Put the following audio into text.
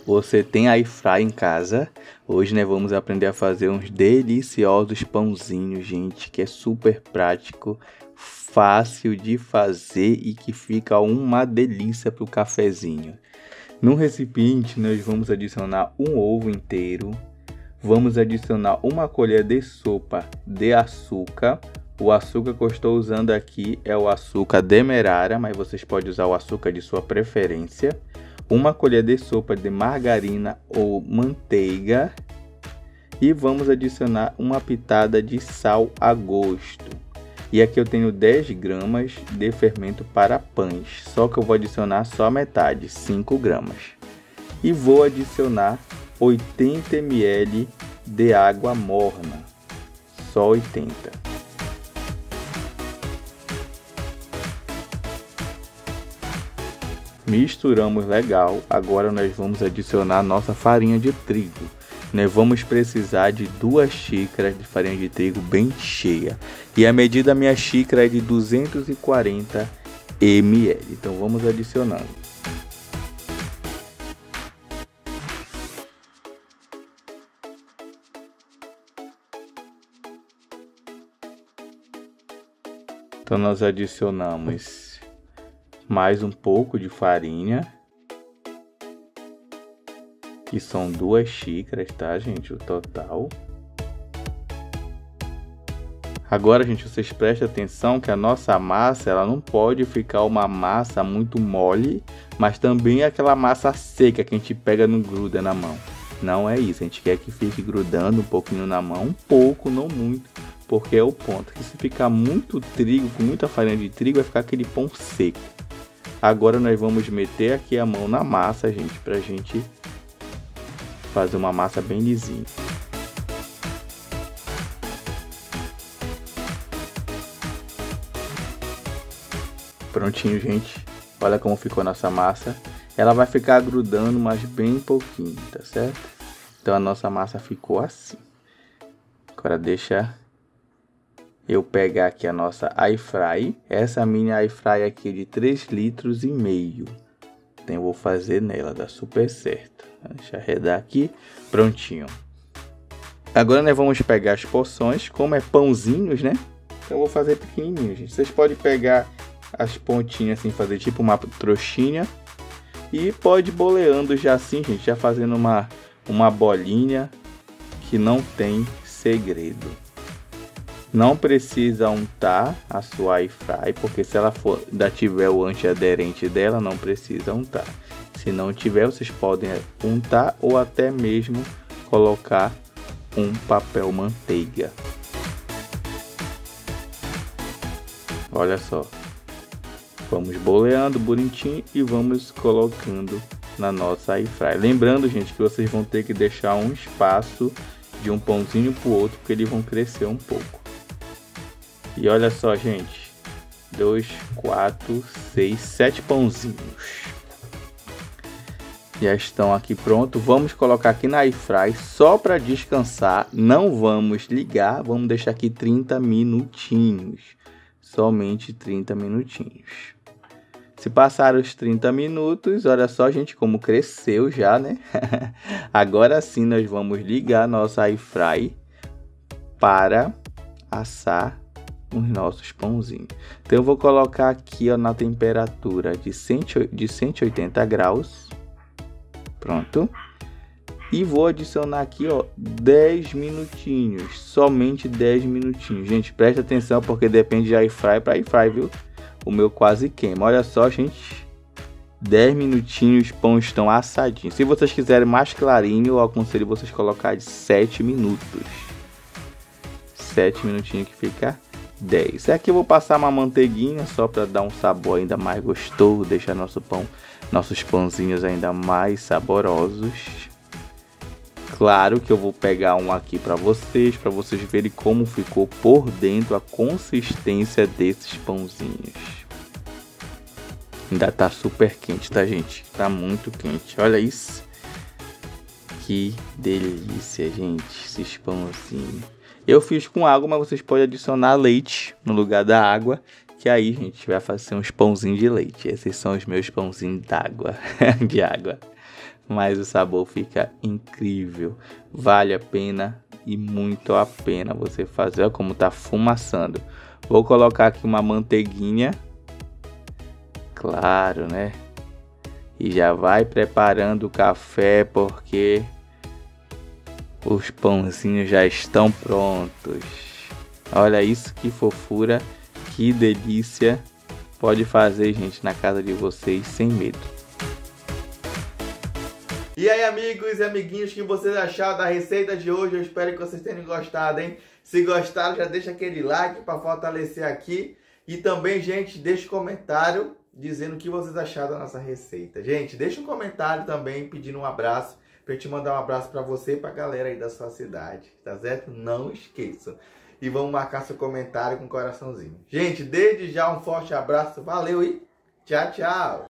Você tem air fry em casa? Hoje, né, vamos aprender a fazer uns deliciosos pãozinhos, gente, que é super prático, fácil de fazer e que fica uma delícia para o cafezinho. No recipiente, nós vamos adicionar um ovo inteiro, vamos adicionar uma colher de sopa de açúcar. O açúcar que eu estou usando aqui é o açúcar demerara, mas vocês podem usar o açúcar de sua preferência. Uma colher de sopa de margarina ou manteiga. E vamos adicionar uma pitada de sal a gosto. E aqui eu tenho 10 gramas de fermento para pães, só que eu vou adicionar só metade, 5 gramas. E vou adicionar 80 ml de água morna, só 80. Misturamos legal, agora nós vamos adicionar nossa farinha de trigo. Nós vamos precisar de 2 xícaras de farinha de trigo bem cheia. E a medida da minha xícara é de 240 ml. Então vamos adicionando. Então nós adicionamos mais um pouco de farinha. Que são 2 xícaras, tá, gente? O total. Agora, gente, vocês prestem atenção que a nossa massa, ela não pode ficar uma massa muito mole, mas também aquela massa seca que a gente pega no gruda na mão. Não é isso, a gente quer que fique grudando um pouquinho na mão, um pouco, não muito, porque é o ponto. Que se ficar muito trigo, com muita farinha de trigo, vai ficar aquele pão seco. Agora nós vamos meter aqui a mão na massa, gente, pra gente fazer uma massa bem lisinha. Prontinho, gente. Olha como ficou a nossa massa. Ela vai ficar grudando, mas bem pouquinho, tá certo? Então a nossa massa ficou assim. Agora deixa eu pegar aqui a nossa air fry. Essa mini air fry aqui é de 3,5 litros. Então eu vou fazer nela, dá super certo. Deixa eu arredar aqui, prontinho. Agora nós vamos pegar as porções, como é pãozinhos, né? Então eu vou fazer pequenininho, gente. Vocês podem pegar as pontinhas assim, fazer tipo uma trouxinha. E pode boleando já assim, gente, já fazendo uma bolinha que não tem segredo. Não precisa untar a sua air fry, porque se ela ainda tiver o antiaderente dela, não precisa untar. Se não tiver, vocês podem untar ou até mesmo colocar um papel manteiga. Olha só. Vamos boleando bonitinho e vamos colocando na nossa air fry. Lembrando, gente, que vocês vão ter que deixar um espaço de um pãozinho para o outro, porque eles vão crescer um pouco. E olha só, gente. 2, 4, 6, 7 pãozinhos. Já estão aqui prontos. Vamos colocar aqui na air fry só para descansar. Não vamos ligar. Vamos deixar aqui 30 minutinhos. Somente 30 minutinhos. Se passar os 30 minutos, olha só, gente, como cresceu já, né? Agora sim nós vamos ligar nossa air fry para assar os nossos pãozinhos. Então eu vou colocar aqui, ó, na temperatura de 180 graus. Pronto. E vou adicionar aqui, ó, 10 minutinhos. Somente 10 minutinhos. Gente, presta atenção porque depende de air fry para air fry, viu? O meu quase queima. Olha só, gente. 10 minutinhos, os pães estão assadinhos. Se vocês quiserem mais clarinho, eu aconselho vocês colocar de 7 minutos. 7 minutinhos que fica 10. Aqui eu vou passar uma manteiguinha só para dar um sabor ainda mais gostoso, deixar nossos pãozinhos ainda mais saborosos. Claro que eu vou pegar um aqui para vocês verem como ficou por dentro a consistência desses pãozinhos. Ainda tá super quente, tá, gente? Tá muito quente. Olha isso. Que delícia, gente, esses pãozinhos. Eu fiz com água, mas vocês podem adicionar leite no lugar da água, que aí, gente, vai fazer uns pãozinhos de leite. Esses são os meus pãozinhos d'água, de água. mas o sabor fica incrível. Vale a pena e muito a pena você fazer. Olha como tá fumaçando. Vou colocar aqui uma manteiguinha, claro, né? E já vai preparando o café porque os pãozinhos já estão prontos. Olha isso, que fofura, que delícia. Pode fazer, gente, na casa de vocês sem medo. E aí, amigos e amiguinhos, o que vocês acharam da receita de hoje? Eu espero que vocês tenham gostado, hein? Se gostaram, já deixa aquele like para fortalecer aqui. E também, gente, deixa um comentário dizendo o que vocês acharam da nossa receita. Gente, deixa um comentário também pedindo um abraço, para eu te mandar um abraço para você e para a galera aí da sua cidade, tá certo? Não esqueçam. E vamos marcar seu comentário com um coraçãozinho. Gente, desde já um forte abraço, valeu e tchau, tchau!